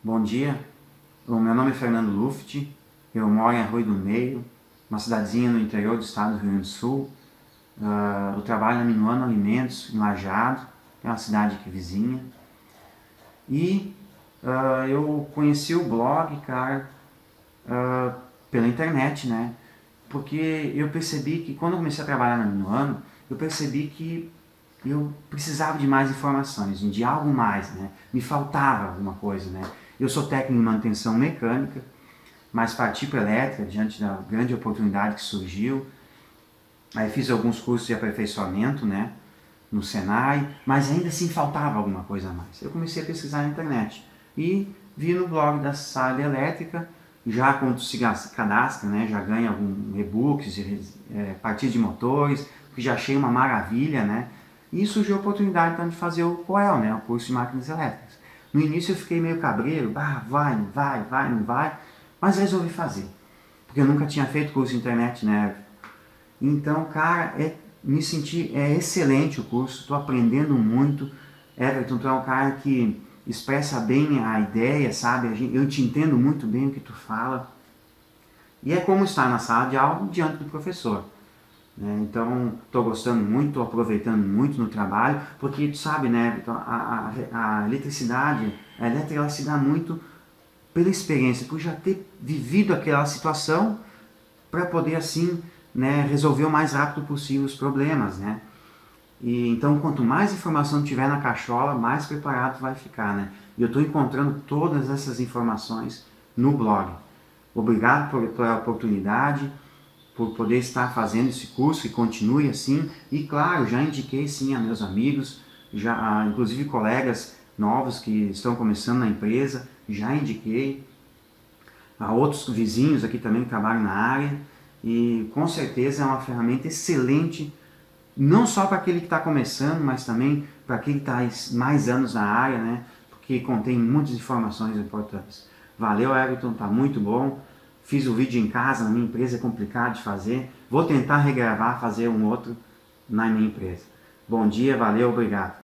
Bom dia, o meu nome é Fernando Luft, eu moro em Arroio do Meio, uma cidadezinha no interior do estado do Rio Grande do Sul. Eu trabalho na Minuano Alimentos, em Lajeado, que é uma cidade aqui vizinha. E eu conheci o blog, cara, pela internet, né? Porque eu percebi que quando eu comecei a trabalhar na Minuano, eu percebi que eu precisava de mais informações, de algo mais, né? Me faltava alguma coisa, né? Eu sou técnico em manutenção mecânica, mas parti para elétrica diante da grande oportunidade que surgiu. Aí fiz alguns cursos de aperfeiçoamento, né? No Senai, mas ainda assim faltava alguma coisa a mais. Eu comecei a pesquisar na internet e vi no blog da Sala Elétrica, já quando se cadastra, né, já ganha alguns e-books, partidas de motores, que já achei uma maravilha, né? E surgiu a oportunidade então de fazer o COEL, né, o curso de máquinas elétricas. No início eu fiquei meio cabreiro, vai, não vai, não vai, mas resolvi fazer, porque eu nunca tinha feito curso de internet, né? Então, cara, me senti excelente o curso, estou aprendendo muito. Everton, tu é um cara que expressa bem a ideia, sabe? Eu te entendo muito bem o que tu fala. E é como estar na sala de aula diante do professor, né? Então, estou gostando muito, estou aproveitando muito no trabalho, porque tu sabe, né, Everton, a eletricidade, a elétrica, ela se dá muito pela experiência, por já ter vivido aquela situação para poder assim, né, resolver o mais rápido possível os problemas, né? E então, quanto mais informação tiver na cachola, mais preparado vai ficar, né? E eu estou encontrando todas essas informações no blog. Obrigado pela oportunidade, por poder estar fazendo esse curso e continue assim. E claro, já indiquei sim a meus amigos, já inclusive colegas novos que estão começando na empresa, já indiquei a outros vizinhos aqui também que trabalham na área. E com certeza é uma ferramenta excelente, não só para aquele que está começando, mas também para aquele que está mais anos na área, né? Porque contém muitas informações importantes. Valeu, Everton, está muito bom. Fiz o vídeo em casa, na minha empresa é complicado de fazer. Vou tentar regravar, fazer um outro na minha empresa. Bom dia, valeu, obrigado.